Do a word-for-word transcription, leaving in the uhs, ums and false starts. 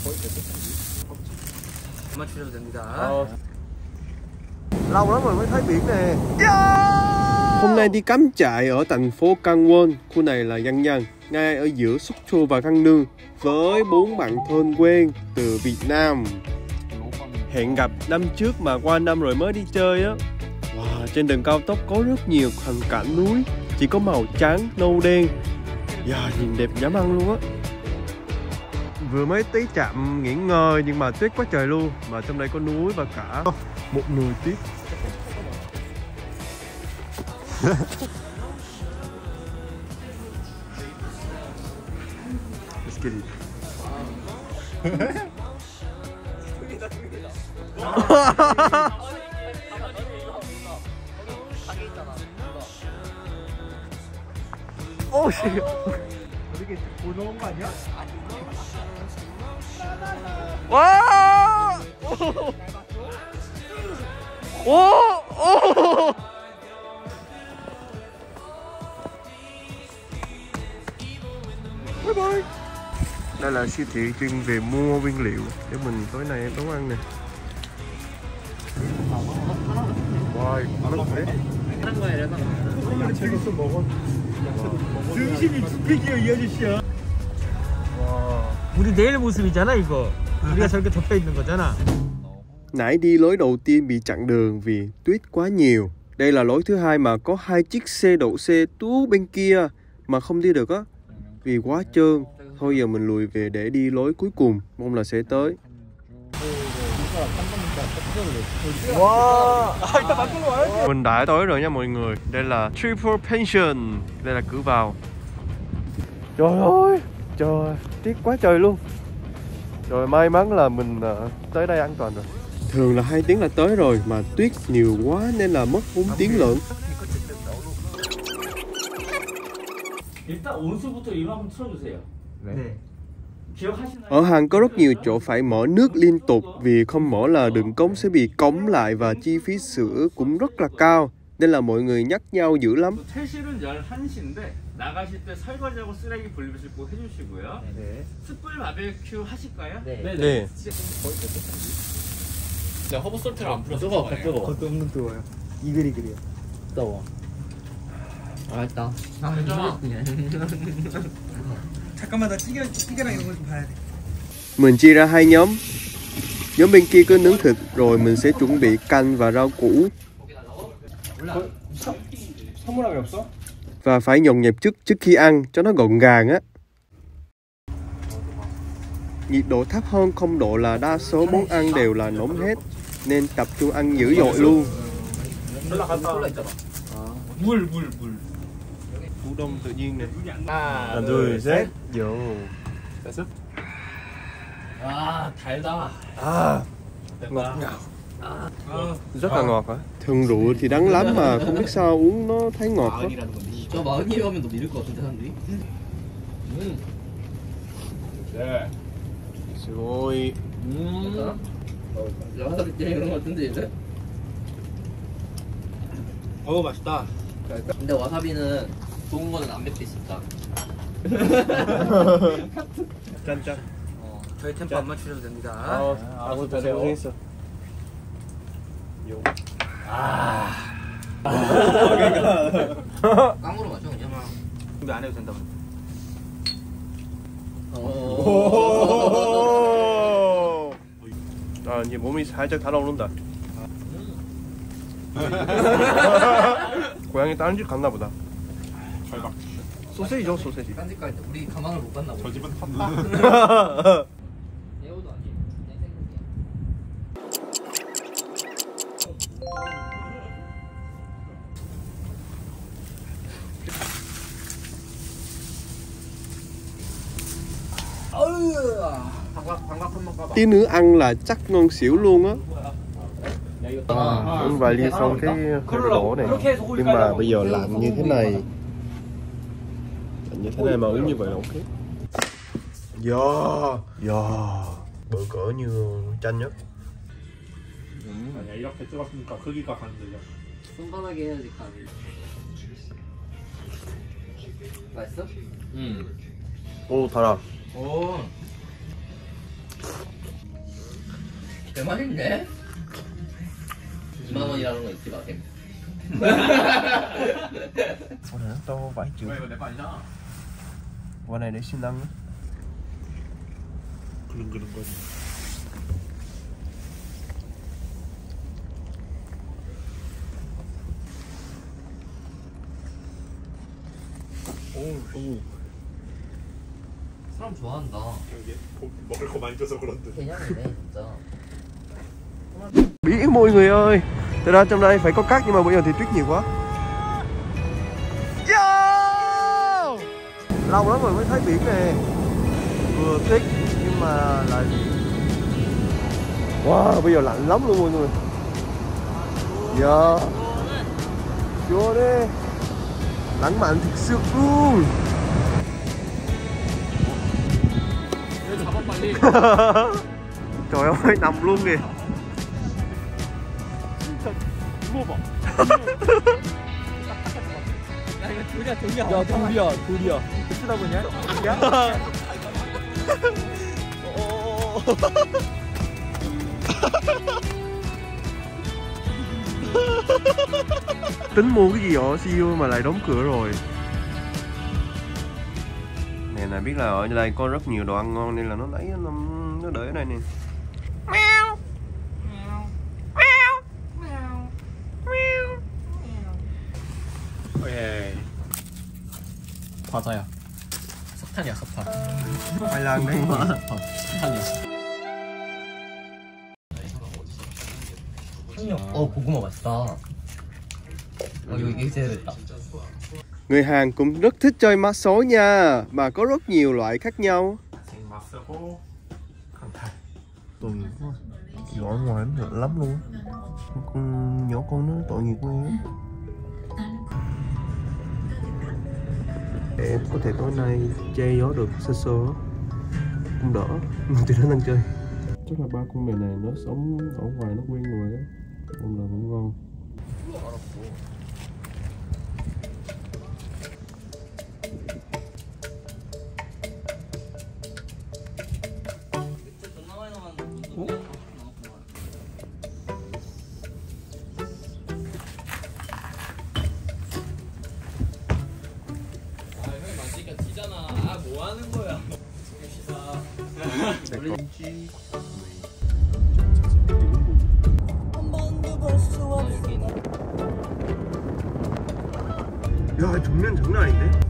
맞추셔도 됩니다. Ờ. Lâu lắm rồi mới thấy biển nè. Yeah! Hôm nay đi cắm trại ở thành phố Gangwon. Khu này là Yang Yang, ngay ở giữa Sukcho và Gangneung, với bốn bạn thân quen từ Việt Nam. Hẹn gặp năm trước mà qua năm rồi mới đi chơi á. Wow, trên đường cao tốc có rất nhiều hoàn cảnh núi, chỉ có màu trắng, nâu đen. Yeah, nhìn đẹp dã man luôn á. Vừa mới tới trạm nghỉ ngơi nhưng mà tuyết quá trời luôn. Mà trong đây có núi và cả một nồi tuyết. Let's get it. 오, 씨. 이게 보는 거 아니야? 와! 오! 오! Bye bye. Đây là siêu thị chuyên về mua nguyên liệu để mình tối nay nấu ăn nè. Wow, nó thế. 등심이 굽히기요 이 아저씨야. 우리 내일 모습이잖아 이거. 우리가 저렇게 덮여 있는 거잖아. Nãy đi lối đầu tiên bị chặn đường vì tuyết quá nhiều. Đây là lối thứ hai mà có hai chiếc xe đậu xe tú bên kia mà không đi được á, vì quá trơn. Thôi giờ mình lùi về để đi lối cuối cùng, mong là sẽ tới. Wow. Mình đã tới rồi nha mọi người. Đây là Triple Pension. Đây là cửa vào. Trời ơi, trời, tiếc quá trời luôn. Rồi may mắn là mình tới đây an toàn rồi. Thường là hai tiếng là tới rồi mà tuyết nhiều quá nên là mất bốn tiếng lận. 일단 온수부터 이거 한번 틀어주세요. 네. Ở Hàn có rất nhiều chỗ phải mở nước liên tục, vì không mở là đường cống sẽ bị cống lại và chi phí sửa cũng rất là cao, nên là mọi người nhắc nhau dữ lắm. 퇴실은 열한 시인데 나가실 때 설거지하고 쓰레기 분리수거 꼭 해주시고요. 네. 숯불 바베큐 하실까요? 네. 네. 네, 허브 솔트를 안 풀어서 뜨거워. 뜨거워. 그것도 없는 뜨거워요. 이글이글이요. 뜨거워. 알았다. 아, 괜찮아. 잠깐만 나 찌개, 찌개랑 이런 거 좀 봐야 돼. Mình chia ra hai nhóm. Nhóm bên kia cứ nướng thịt, rồi mình sẽ chuẩn bị canh và rau củ. Và phải nhộn nhịp trước trước khi ăn cho nó gọn gàng á. Nhiệt độ thấp hơn không độ là đa số món ăn đều là nóng hết, nên tập trung ăn dữ dội luôn. 물, 물, 물. Củ đông tự nhiên nè. 하나, 둘, 셋. Vô. 됐어? 아, 달다. À, ngọt ngào. À, rất là ngọt hả? Thường rượu thì đắng lắm mà không biết sao uống nó thấy ngọt quá. 저 마흔이 가면 너 믿을 것 같은데 사람들이? 음. 네. Rồi. 음. 와사비 때 이런 것 같은데 이제? 어우 맛있다. 근데 와사비는 좋은 거는 안 맵게 씹다. 짠짠. 어, 저희 템포 안 맞추셔도 됩니다. 아, 아, 고생했어. 요. 아. 깡으로 마셔 그냥. 준비 안 해도 된다고. 오. 아, 이제 몸이 살짝 달아오른다. 고양이 다른 집 갔나 보다. 절박. 소세지죠, 소세지. 딴 집 갈 때 우리 가망을 못 갔나 보다. 저 집은 탔다. 에어도 아니. Tí nữa ăn là chắc ngon xỉu luôn á. Uống vài ly xong cái đổ này. Nhưng mà bây giờ lạnh như thế này, lạnh như thế này mà uống như vậy là ok. Yeah, yeah. Bự cỡ như chanh nhất. 아니야 이렇게 찍었으니까 크기가 반대죠. 순간하게 해야지 감이. 맛있어? 응. 오, 달아. 오. 대만인데? 이만 원이라는 거 잊지 마셈. Con này nó to vãi chữ. 왜 이거 내 거 아니잖아. Con này để xin đăng. 그릉그릉거리. 오. 사람 좋아한다. 이게 먹을 거 많이 줘서 그런데. 개념이네 진짜. Biển mọi người ơi. Thật ra trong đây phải có cát nhưng mà bây giờ thì tuyết nhiều quá. Yo! Lâu lắm rồi mới thấy biển nè. Vừa tuyết nhưng mà lại wow, bây giờ lạnh lắm luôn mọi người. Dạ. Vô đi. Lãng mạn thực sự luôn. Trời ơi, nằm luôn kìa. 야 이거 둘이야 둘이야. 야 둘이야 둘이야. 쓰다 보냐? 야. Tính mua cái gì vậy siêu mà lại đóng cửa rồi. Nè này biết là ở đây có rất nhiều đồ ăn ngon nên là nó lấy nó, nó để ở đây nè. 예. 과자야. 석탄이야 석탄. Khoai lang đấy. 석탄이야. 청력. 어 고구마 맛있다. 어 이거 이게 제일 됐다. Người Hàn cũng rất thích chơi mã số nha, mà có rất nhiều loại khác nhau. 생마스고 강탈. Tội nghiệp quá. Nhỏ ngoài nó lắm luôn. Con nhỏ con nó tội nghiệp quá. Để có thể tối nay che gió được sơ sơ cũng đỡ, nhưng tụi nó đang chơi. Chắc là ba con mèo này nó sống ở ngoài nó quen rồi á, nên là cũng ngon. 야, 정면 장난 아닌데?